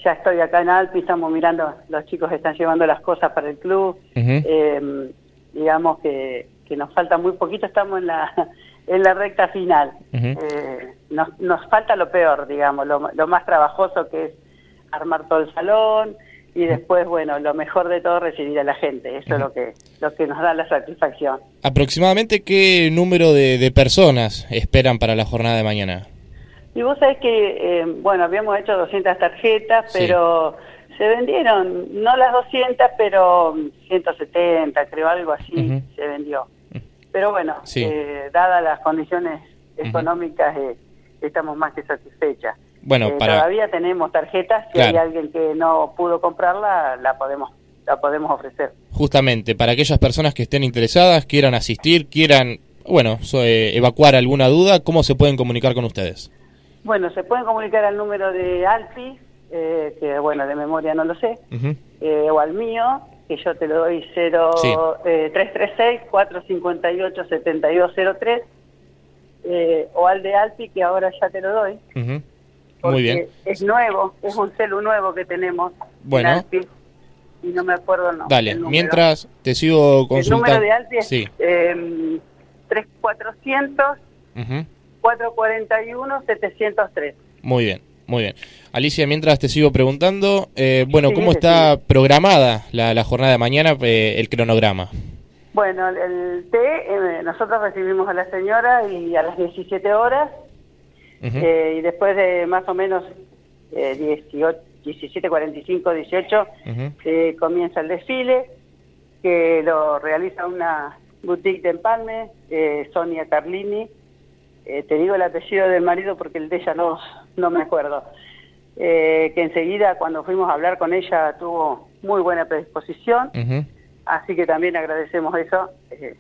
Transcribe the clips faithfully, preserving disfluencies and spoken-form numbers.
ya estoy acá en Alpi, estamos mirando, los chicos están llevando las cosas para el club, uh-huh. eh, digamos que, que nos falta muy poquito, estamos en la en la recta final. Uh-huh. eh, nos, nos falta lo peor, digamos, lo, lo más trabajoso, que es armar todo el salón, y después, bueno, lo mejor de todo, recibir a la gente. Eso uh-huh. es lo que lo que nos da la satisfacción. ¿Aproximadamente qué número de, de personas esperan para la jornada de mañana? Y vos sabés que, eh, bueno, habíamos hecho doscientas tarjetas, sí. pero se vendieron, no las doscientas, pero ciento setenta, creo, algo así, uh-huh. se vendió. Pero bueno, sí. eh, dadas las condiciones económicas, uh-huh. eh, estamos más que satisfechas. Bueno, eh, para... Todavía tenemos tarjetas, si claro. hay alguien que no pudo comprarla, la podemos la podemos ofrecer. Justamente, para aquellas personas que estén interesadas, quieran asistir, quieran, bueno, so, eh, evacuar alguna duda, ¿cómo se pueden comunicar con ustedes? Bueno, se pueden comunicar al número de Alpi, eh, que bueno, de memoria no lo sé, uh-huh. eh, o al mío, que yo te lo doy cero, sí. eh, tres tres seis, cuatro cinco ocho, siete dos cero tres, eh, o al de Alpi, que ahora ya te lo doy. Uh-huh. Muy bien. Es nuevo, es un celu nuevo que tenemos bueno. en Alpi, y no me acuerdo no, Dale, el número. Mientras te sigo consultando. El número de Alpi es sí. eh, tres cuatrocientos, uh-huh. cuatrocientos cuarenta y uno, setecientos tres. Muy bien, muy bien. Alicia, mientras te sigo preguntando, eh, bueno, sí, ¿cómo sí, está sí. programada la, la jornada de mañana, eh, el cronograma? Bueno, el, el té, eh, nosotros recibimos a la señora y a las diecisiete horas, uh-huh. eh, y después de más o menos eh, dieciocho, diecisiete cuarenta y cinco, dieciocho, uh-huh. eh, comienza el desfile, que lo realiza una boutique de empalme, eh, Sonia Carlini. Eh, te digo el apellido del marido porque el de ella no, no me acuerdo, eh, que enseguida cuando fuimos a hablar con ella tuvo muy buena predisposición, uh-huh. así que también agradecemos eso, eh,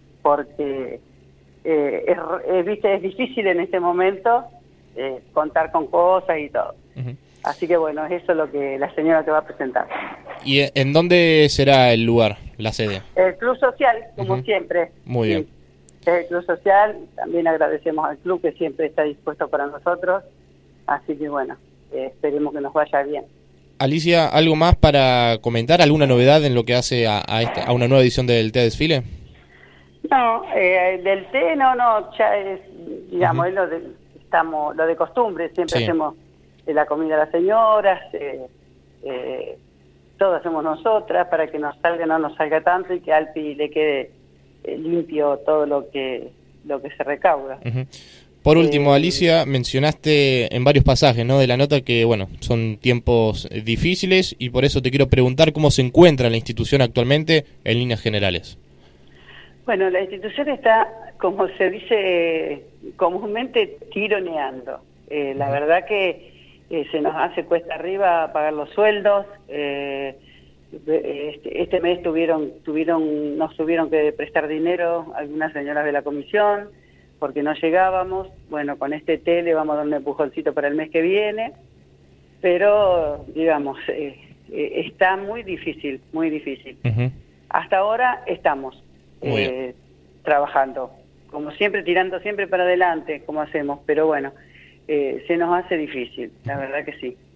porque eh, es, es, viste, es difícil en este momento eh, contar con cosas y todo. Uh-huh. Así que bueno, eso es lo que la señora te va a presentar. ¿Y en dónde será el lugar, la sede? El Club Social, como uh-huh. siempre. Muy sí. bien. El Club Social, también agradecemos al club que siempre está dispuesto para nosotros, así que bueno, eh, esperemos que nos vaya bien. Alicia, ¿algo más para comentar? ¿Alguna novedad en lo que hace a, a, esta, a una nueva edición del Té Desfile? No, eh, del té no, no, ya es, digamos, uh-huh. es lo de, estamos, lo de costumbre, siempre sí. hacemos eh, la comida a las señoras, eh, eh, todo hacemos nosotras para que nos salga, no nos salga tanto y que a Alpi le quede eh, limpio todo lo que lo que se recauda. Uh-huh. Por último, eh, Alicia, mencionaste en varios pasajes, ¿no?, de la nota que, bueno, son tiempos difíciles y por eso te quiero preguntar cómo se encuentra la institución actualmente en líneas generales. Bueno, la institución está, como se dice comúnmente, tironeando. Eh, la uh-huh. verdad que eh, se nos hace cuesta arriba pagar los sueldos. Eh, este, este mes tuvieron, tuvieron, nos tuvieron que prestar dinero algunas señoras de la comisión porque no llegábamos. Bueno, con este té le vamos a dar un empujoncito para el mes que viene, pero digamos, eh, eh, está muy difícil, muy difícil. Uh-huh. Hasta ahora estamos eh, trabajando, como siempre, tirando siempre para adelante, como hacemos, pero bueno, eh, se nos hace difícil, la verdad que sí.